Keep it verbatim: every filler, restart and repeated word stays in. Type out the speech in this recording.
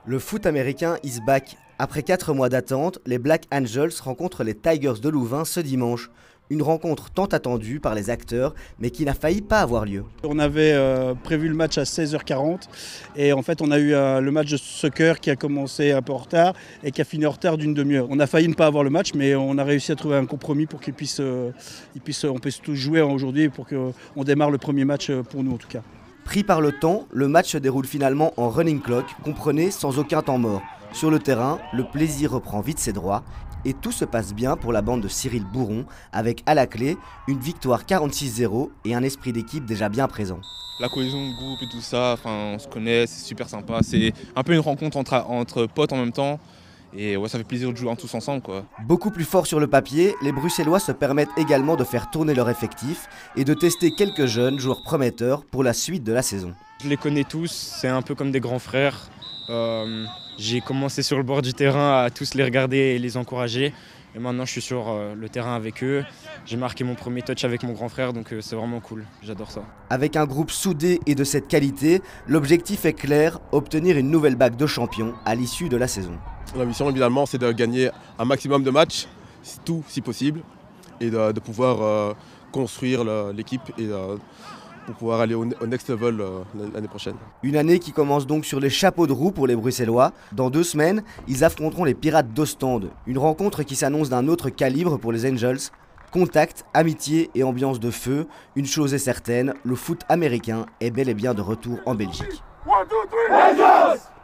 Le foot américain is back. Après quatre mois d'attente, les Black Angels rencontrent les Tigers de Louvain ce dimanche. Une rencontre tant attendue par les acteurs, mais qui n'a failli pas avoir lieu. On avait euh, prévu le match à seize heures quarante et en fait on a eu euh, le match de soccer qui a commencé un peu en retard et qui a fini en retard d'une demi-heure. On a failli ne pas avoir le match, mais on a réussi à trouver un compromis pour qu'il puisse, euh, il puisse, on puisse tous jouer aujourd'hui pour qu'on démarre le premier match pour nous en tout cas. Pris par le temps, le match se déroule finalement en running clock, comprenez sans aucun temps mort. Sur le terrain, le plaisir reprend vite ses droits et tout se passe bien pour la bande de Cyril Bourron avec à la clé une victoire quarante-six zéro et un esprit d'équipe déjà bien présent. La cohésion de groupe et tout ça, enfin, on se connaît, c'est super sympa. C'est un peu une rencontre entre, entre potes en même temps. Et ouais, ça fait plaisir de jouer tous ensemble, quoi. Beaucoup plus fort sur le papier, les Bruxellois se permettent également de faire tourner leur effectif et de tester quelques jeunes joueurs prometteurs pour la suite de la saison. Je les connais tous, c'est un peu comme des grands frères. Euh, j'ai commencé sur le bord du terrain à tous les regarder et les encourager. Et maintenant je suis sur euh, le terrain avec eux. J'ai marqué mon premier touch avec mon grand frère, donc euh, c'est vraiment cool, j'adore ça. Avec un groupe soudé et de cette qualité, l'objectif est clair, obtenir une nouvelle bague de champion à l'issue de la saison. La mission évidemment c'est de gagner un maximum de matchs, tout si possible, et de, de pouvoir euh, construire l'équipe et euh, pour pouvoir aller au, au next level euh, l'année prochaine. Une année qui commence donc sur les chapeaux de roue pour les Bruxellois. Dans deux semaines, ils affronteront les Pirates d'Ostende. Une rencontre qui s'annonce d'un autre calibre pour les Angels. Contact, amitié et ambiance de feu. Une chose est certaine, le foot américain est bel et bien de retour en Belgique. One, two, three, Angels!